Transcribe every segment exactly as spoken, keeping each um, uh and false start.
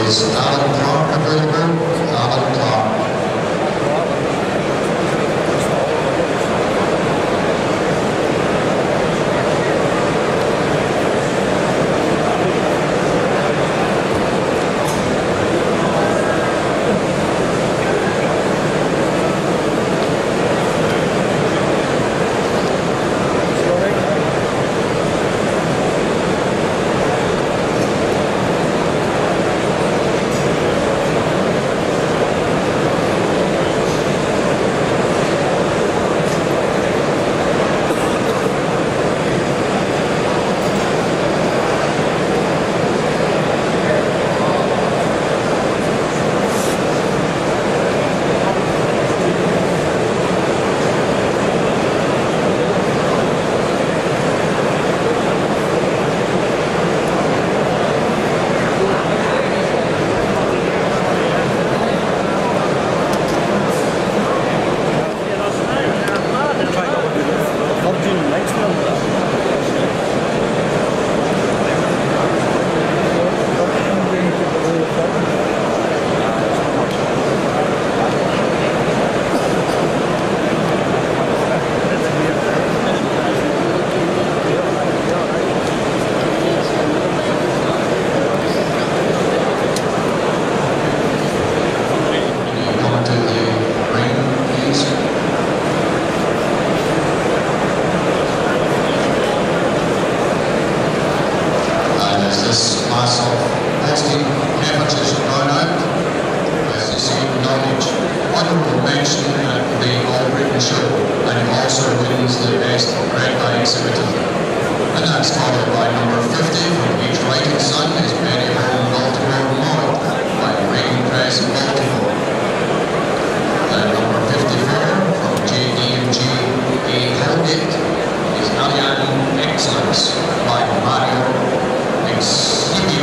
Is Alan Clark available? Alan Clark. This class of Holstein Heifers going out, as you see, knowledge, honourable mention at the All Britain Show, and he also wins the best bred by exhibitor. And that's followed by number fifty from each writing son is Benny Home Baltimore Mod by Reading Press in Baltimore. And number fifty-four from J D and G A Hellgate is Alien Excellence by Mario Studio.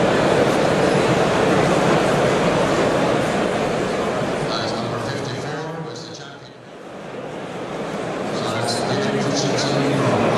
That is number fifty-four, was the champion. So that's the Egyptian from